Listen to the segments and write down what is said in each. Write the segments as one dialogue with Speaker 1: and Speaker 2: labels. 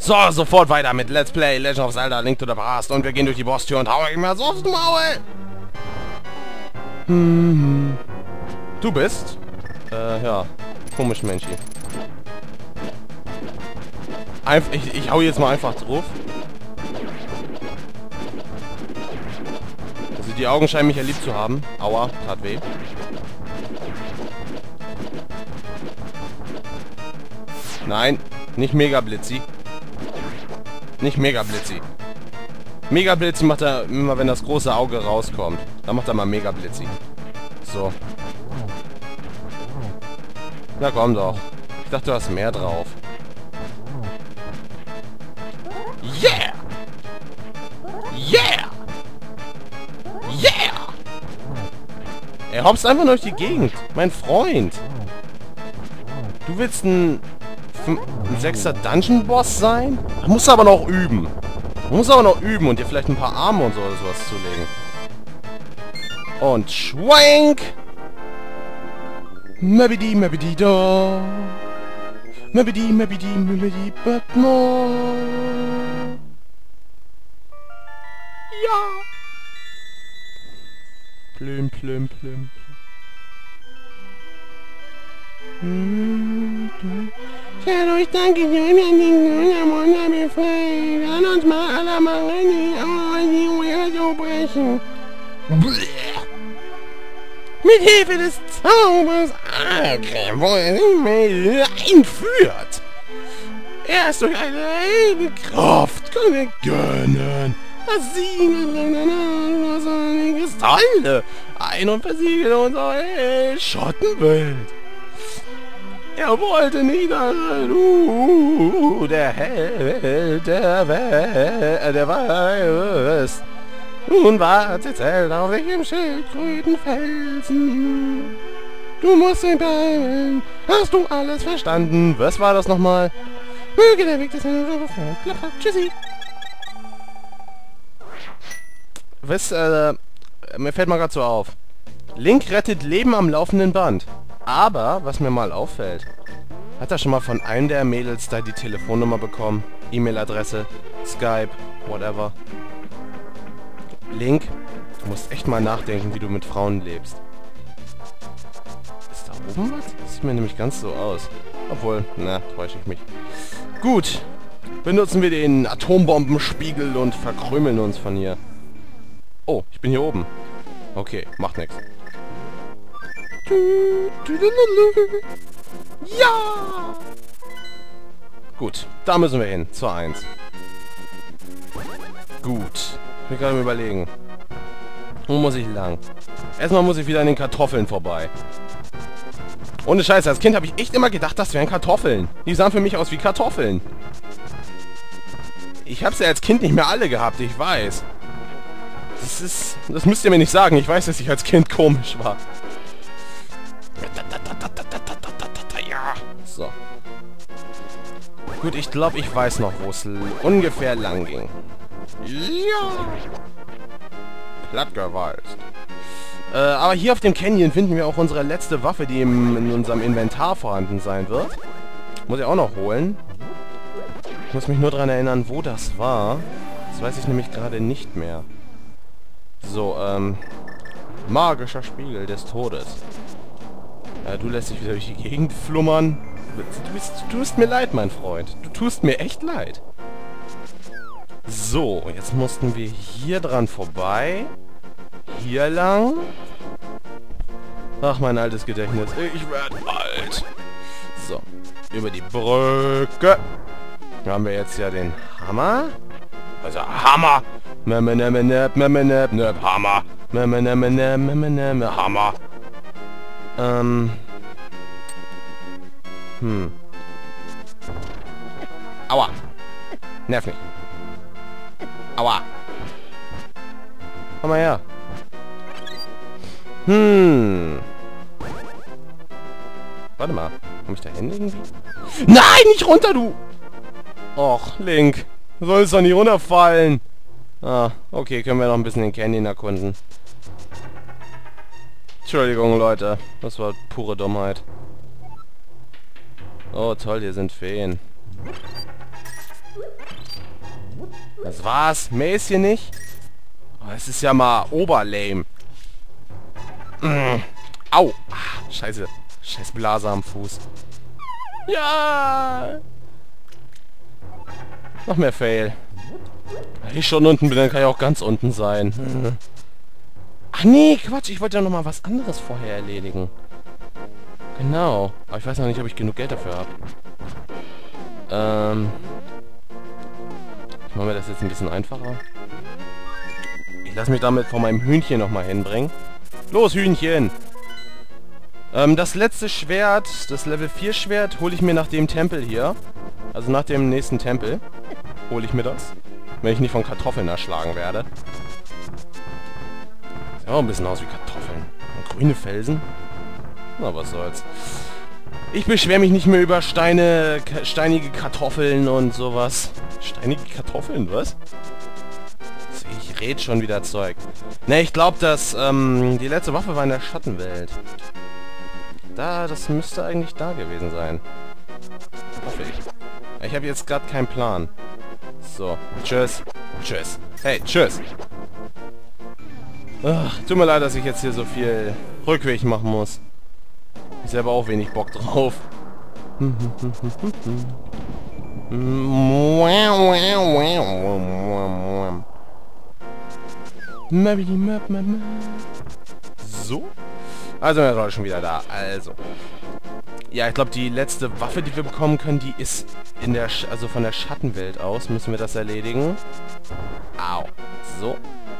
Speaker 1: So, sofort weiter mit Let's Play Legend of Zelda Link to the Past. Und wir gehen durch die Bosstür und hauen ihm mal so aufs Maul. Du bist? Ja. Komisch, Menschi. Ich hau jetzt mal einfach drauf. Also die Augen scheinen mich ja lieb zu haben. Aua, tat weh. Nein, nicht Mega Blitzi. Nicht Mega Blitzi. Mega Blitzi macht er immer, wenn das große Auge rauskommt. Dann macht er mal Mega Blitzi. So. Na komm doch. Ich dachte, du hast mehr drauf. Yeah! Yeah! Yeah! Er hopst einfach durch die Gegend. Mein Freund. Du willst ein 6er Dungeon-Boss sein? Da musst du aber noch üben. Du musst aber noch üben und dir vielleicht ein paar Arme und so oder sowas zulegen. Und schwank! Mabidi, mabidi, da. Mabidi, mabidi, mabidi, but more. Ja! Plüm, plüm, plüm. Ja, ich danke dir, an uns mal alle mal brechen. Mit Hilfe des Zaubers Arkrem, wo er sich einführt. Erst durch eine eigene Kraft können wir gönnen, dass sie unsere Kristalle ein- und versiegeln unsere Schottenwelt. Er wollte nicht, dass du der Held der Welt, der weiß. Nun wartet Zelda auf dich im Schildkrötenfelsen. Du musst ihn beilen. Hast du alles verstanden? Was war das nochmal? Möge der Weg des Tschüssi. Was, mir fällt mal gerade so auf. Link rettet Leben am laufenden Band. Aber, was mir mal auffällt, hat er schon mal von einem der Mädels da die Telefonnummer bekommen, E-Mail-Adresse, Skype, whatever. Link, du musst echt mal nachdenken, wie du mit Frauen lebst. Ist da oben was? Das sieht mir nämlich ganz so aus. Obwohl, na, täusche ich mich. Gut, benutzen wir den Atombombenspiegel und verkrümeln uns von hier. Oh, ich bin hier oben. Okay, macht nichts. Ja! Gut, da müssen wir hin, zur 1. Gut, ich bin gerade am Überlegen. Wo muss ich lang? Erstmal muss ich wieder an den Kartoffeln vorbei. Ohne Scheiße, als Kind habe ich echt immer gedacht, das wären Kartoffeln. Die sahen für mich aus wie Kartoffeln. Ich habe sie als Kind nicht mehr alle gehabt, ich weiß. Das müsst ihr mir nicht sagen, ich weiß, dass ich als Kind komisch war. Ja. So. Gut, ich glaube, ich weiß noch, wo es ungefähr lang ging. Ja. Plattgewalzt. Aber hier auf dem Canyon finden wir auch unsere letzte Waffe, die in unserem Inventar vorhanden sein wird. Muss ich auch noch holen. Ich muss mich nur daran erinnern, wo das war. Das weiß ich nämlich gerade nicht mehr. So, magischer Spiegel des Todes. Du lässt dich wieder durch die Gegend flummern. Du tust mir leid, mein Freund. Du tust mir echt leid. So, jetzt mussten wir hier dran vorbei. Hier lang. Ach, mein altes Gedächtnis. Ich werde alt. So, über die Brücke. Da haben wir jetzt ja den Hammer. Also Hammer. Hammer. Hammer. Aua. Nerv mich. Aua. Komm mal her. Warte mal. Komm ich da hin irgendwie? Nein, nicht runter, du! Och, Link. Du sollst doch nicht runterfallen. Ah, okay, können wir noch ein bisschen den Canyon erkunden. Entschuldigung, Leute. Das war pure Dummheit. Oh, toll, hier sind Feen. Das war's. Mehr ist hier nicht. Oh, es ist ja mal oberlame. Au. Ah, scheiße. Scheiß Blase am Fuß. Ja. Noch mehr Fail. Wenn ich schon unten bin, dann kann ich auch ganz unten sein. Ach nee, Quatsch. Ich wollte ja noch mal was anderes vorher erledigen. Genau. Aber ich weiß noch nicht, ob ich genug Geld dafür habe. Machen wir das jetzt ein bisschen einfacher. Ich lasse mich damit von meinem Hühnchen noch mal hinbringen. Los, Hühnchen! Das letzte Schwert, das Level 4 Schwert, hole ich mir nach dem Tempel hier. Also nach dem nächsten Tempel hole ich mir das. Wenn ich nicht von Kartoffeln erschlagen werde. Sieht auch ein bisschen aus wie Kartoffeln. Und grüne Felsen. Na, was soll's. Ich beschwere mich nicht mehr über steinige Kartoffeln und sowas. Steinige Kartoffeln, was? Ich red schon wieder Zeug. Ne, ich glaube, dass die letzte Waffe war in der Schattenwelt. Das müsste eigentlich da gewesen sein. Hoffe ich. Ich habe jetzt gerade keinen Plan. So, tschüss. Tschüss. Hey, tschüss. Ach, tut mir leid, dass ich jetzt hier so viel Rückweg machen muss. Ich selber auch wenig Bock drauf. So. Also, wir sind schon wieder da. Also. Ja, ich glaube, die letzte Waffe, die wir bekommen können, die ist in der... Also von der Schattenwelt aus müssen wir das erledigen. Au. So.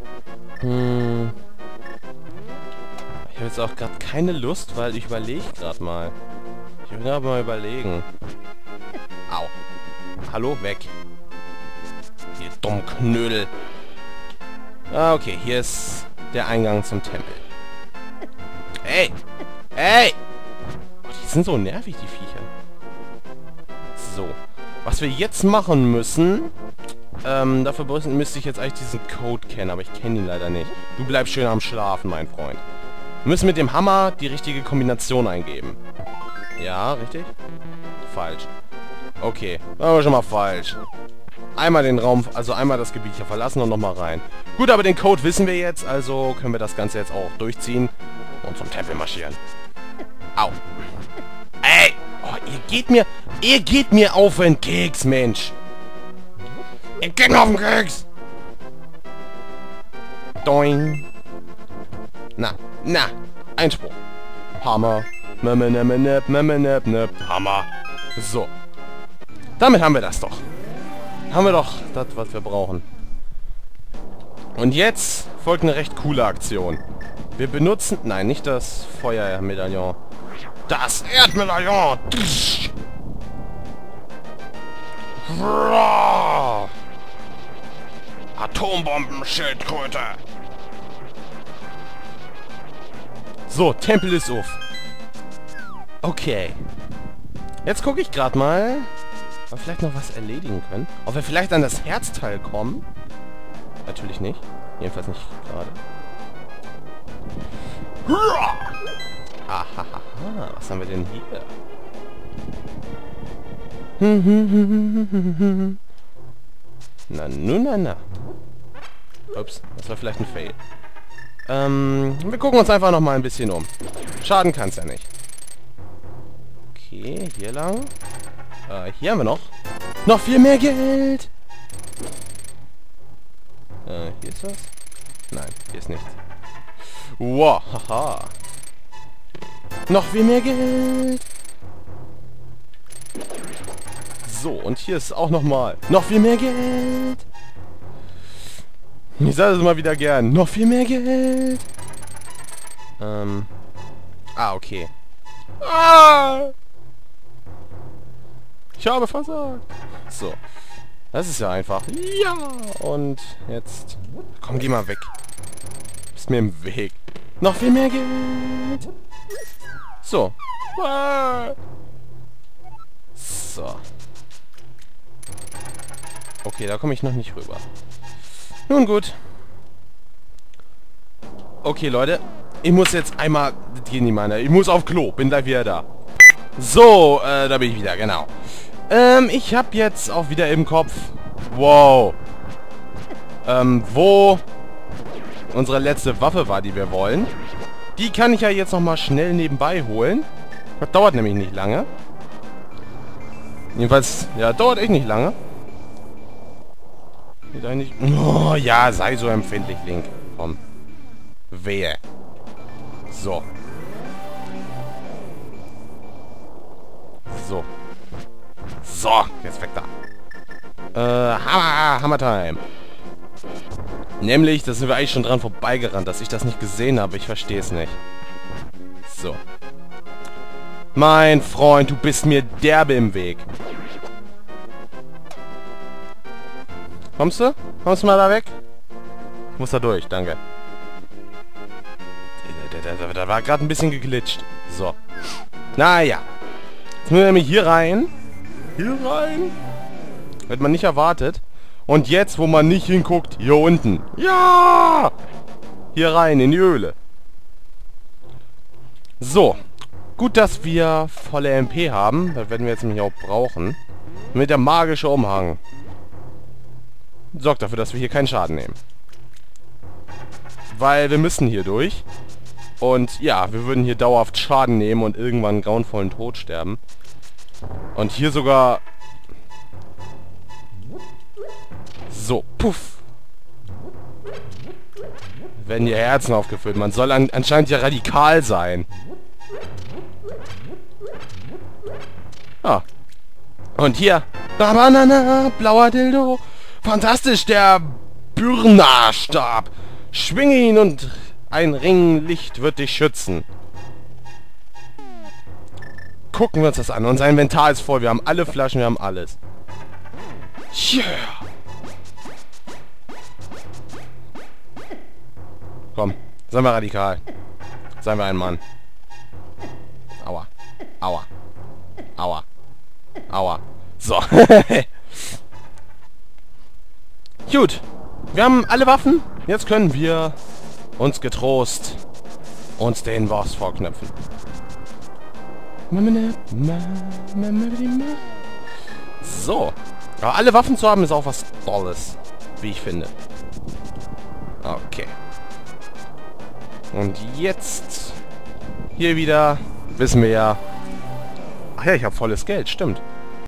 Speaker 1: Ich habe jetzt auch gerade keine Lust, weil ich überlege gerade mal. Ich will gerade mal überlegen. Au. Hallo, weg. Ihr dumm Knödel. Ah, okay, hier ist der Eingang zum Tempel. Hey! Hey! Oh, die sind so nervig, die Viecher. So. Was wir jetzt machen müssen... dafür müsste ich jetzt eigentlich diesen Code kennen, aber ich kenne ihn leider nicht. Du bleibst schön am Schlafen, mein Freund. Wir müssen mit dem Hammer die richtige Kombination eingeben. Ja, richtig? Falsch. Okay, das war schon mal falsch. Einmal den Raum, also einmal das Gebiet hier verlassen und nochmal rein. Gut, aber den Code wissen wir jetzt, also können wir das Ganze jetzt auch durchziehen und zum Tempel marschieren. Au. Ey! Oh, ihr geht mir auf den Keks, Mensch. Ihr geht mir auf den Keks. Doing. Na, Einspruch. Hammer. Hammer. So. Damit haben wir das doch. Haben wir doch das, was wir brauchen. Und jetzt folgt eine recht coole Aktion. Wir benutzen... Nein, nicht das Feuermedaillon. Das Erdmedaillon! Atombombenschildkröte! So, Tempel ist auf. Okay. Jetzt gucke ich gerade mal, ob wir vielleicht noch was erledigen können. Ob wir vielleicht an das Herzteil kommen. Natürlich nicht. Jedenfalls nicht gerade. Ahaha, was haben wir denn hier? Na. Ups, das war vielleicht ein Fail. Wir gucken uns einfach noch mal ein bisschen um. Schaden kann es ja nicht. Okay, hier lang. Hier haben wir noch viel mehr Geld. Hier ist was? Nein, hier ist nichts. Wow, haha. Noch viel mehr Geld. So, und hier ist auch noch viel mehr Geld. Ich sage es mal wieder gern. Noch viel mehr Geld. Okay. Ich habe versagt. So. Das ist ja einfach. Ja. Und jetzt... Komm, geh mal weg. Bist mir im Weg. Noch viel mehr Geld. So. So. Okay, da komme ich noch nicht rüber. Nun gut. Okay, Leute. Ich muss jetzt einmal... Das geht nicht, meine. Ich muss auf Klo. Bin gleich wieder da. So, da bin ich wieder, genau. Ich habe jetzt auch wieder im Kopf... Wow. Wo unsere letzte Waffe war, die wir wollen. Die kann ich ja jetzt nochmal schnell nebenbei holen. Das dauert nämlich nicht lange. Jedenfalls, ja, dauert echt nicht lange. Geht eigentlich... Oh, ja, sei so empfindlich, Link. Komm. Wehe. So. So. So, jetzt weg da. Hammer Time. Nämlich, da sind wir eigentlich schon dran vorbeigerannt, dass ich das nicht gesehen habe. Ich verstehe es nicht. So. Mein Freund, du bist mir derbe im Weg. Kommst du? Kommst du mal da weg? Ich muss da durch, danke. Da war gerade ein bisschen geglitscht. So. Naja. Jetzt müssen wir nämlich hier rein. Hier rein. Hätte man nicht erwartet. Und jetzt, wo man nicht hinguckt, hier unten. Ja! Hier rein, in die Höhle. So. Gut, dass wir volle MP haben. Das werden wir jetzt nämlich auch brauchen. Mit der magische Umhang. Sorgt dafür, dass wir hier keinen Schaden nehmen. Weil wir müssen hier durch. Und ja, wir würden hier dauerhaft Schaden nehmen und irgendwann einen grauenvollen Tod sterben. Und hier sogar... So, puff. Werden hier Herzen aufgefüllt. Man soll anscheinend ja radikal sein. Ah. Und hier. Banana, blauer Dildo. Fantastisch, der Byrna-Stab. Schwinge ihn und ein Ringlicht wird dich schützen. Gucken wir uns das an. Unser Inventar ist voll. Wir haben alle Flaschen, wir haben alles. Yeah. Komm, seien wir radikal. Seien wir ein Mann. Aua. Aua. Aua. Aua. So. Gut. Wir haben alle Waffen. Jetzt können wir uns getrost uns den Boss vorknöpfen. So. Aber alle Waffen zu haben ist auch was Tolles. Wie ich finde. Okay. Und jetzt... Hier wieder... Wissen wir ja... Ach ja, ich habe volles Geld. Stimmt.